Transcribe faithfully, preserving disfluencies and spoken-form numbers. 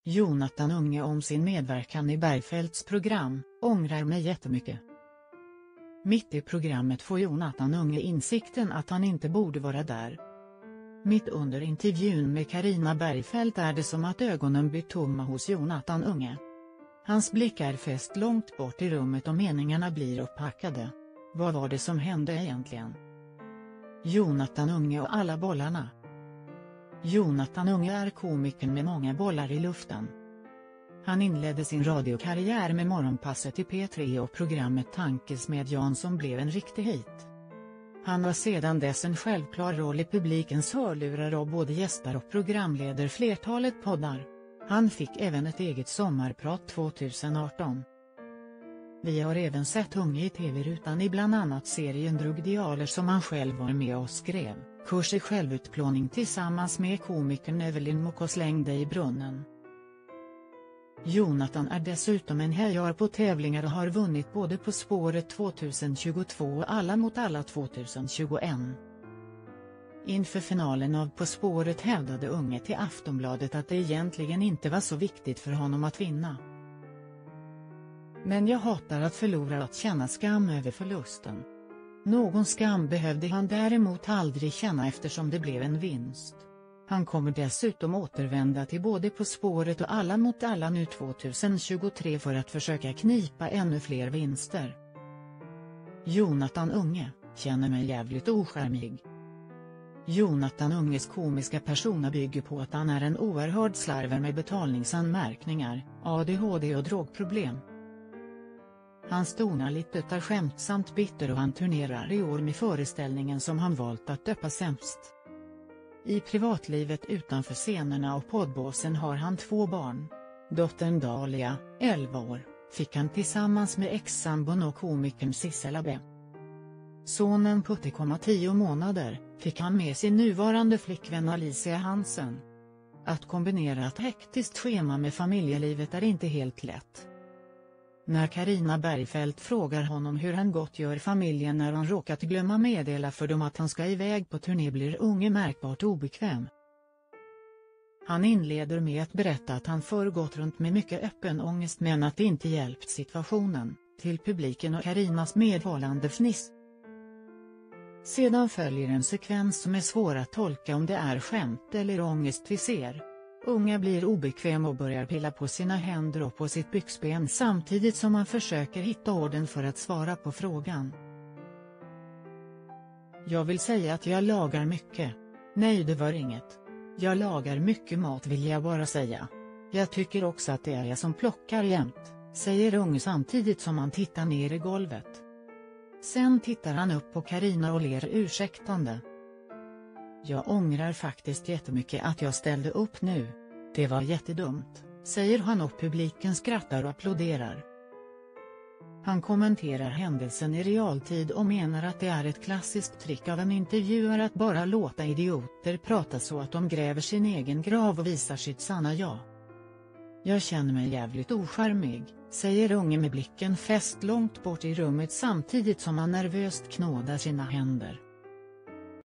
Jonathan Unge om sin medverkan i Bergfeldts program, ångrar mig jättemycket. Mitt i programmet får Jonathan Unge insikten att han inte borde vara där. Mitt under intervjun med Carina Bergfeldt är det som att ögonen blir tomma hos Jonathan Unge. Hans blick är fäst långt bort i rummet och meningarna blir upphackade. Vad var det som hände egentligen? Jonathan Unge och alla bollarna. Jonathan Unge är komikern med många bollar i luften. Han inledde sin radiokarriär med Morgonpasset i P tre och programmet Tankesmedjan som blev en riktig hit. Han har sedan dess en självklar roll i publikens hörlurar och både gästar och programleder flertalet poddar. Han fick även ett eget sommarprat tjugoarton. Vi har även sett Unge i tv-rutan i bland annat serien Drugdialer som han själv var med och skrev, Kurs i självutplåning tillsammans med komikern Evelyn Moko Släng dig i brunnen. Jonathan är dessutom en hejar på tävlingar och har vunnit både På spåret tjugohundratjugotvå och Alla mot alla tjugohundratjugoett. Inför finalen av På spåret hävdade Unge till Aftonbladet att det egentligen inte var så viktigt för honom att vinna. Men jag hatar att förlora, att känna skam över förlusten. Någon skam behövde han däremot aldrig känna eftersom det blev en vinst. Han kommer dessutom återvända till både På spåret och Alla mot alla nu tjugohundratjugotre för att försöka knipa ännu fler vinster. Jonathan Unge, känner mig jävligt ocharmig. Jonathan Unges komiska persona bygger på att han är en oerhörd slarver med betalningsanmärkningar, A D H D och drogproblem. Hans tonalitet är skämtsamt bitter och han turnerar i år med föreställningen som han valt att döpa Sämst. I privatlivet utanför scenerna och poddbåsen har han två barn. Dottern Dahlia, elva år, fick han tillsammans med ex-sambon och komikern Sissela B. Sonen Putte, tio månader, fick han med sin nuvarande flickvän Alicia Hansen. Att kombinera ett hektiskt schema med familjelivet är inte helt lätt. När Carina Bergfeldt frågar honom hur han gottgör familjen när han råkat glömma meddela för dem att han ska iväg på turné blir Unge märkbart obekväm. Han inleder med att berätta att han förr gått runt med mycket öppen ångest men att det inte hjälpt situationen, till publiken och Carinas medhållande fniss. Sedan följer en sekvens som är svår att tolka om det är skämt eller ångest vi ser. Unge blir obekväm och börjar pilla på sina händer och på sitt byxben samtidigt som han försöker hitta orden för att svara på frågan. Jag vill säga att jag lagar mycket. Nej, det var inget. Jag lagar mycket mat vill jag bara säga. Jag tycker också att det är jag som plockar jämt, säger Unge samtidigt som han tittar ner i golvet. Sen tittar han upp på Carina och ler ursäktande. Jag ångrar faktiskt jättemycket att jag ställde upp nu. Det var jättedumt, säger han och publiken skrattar och applåderar. Han kommenterar händelsen i realtid och menar att det är ett klassiskt trick av en intervjuare att bara låta idioter prata så att de gräver sin egen grav och visar sitt sanna jag. Jag känner mig jävligt ocharmig, säger Unge med blicken fäst långt bort i rummet samtidigt som han nervöst knådar sina händer.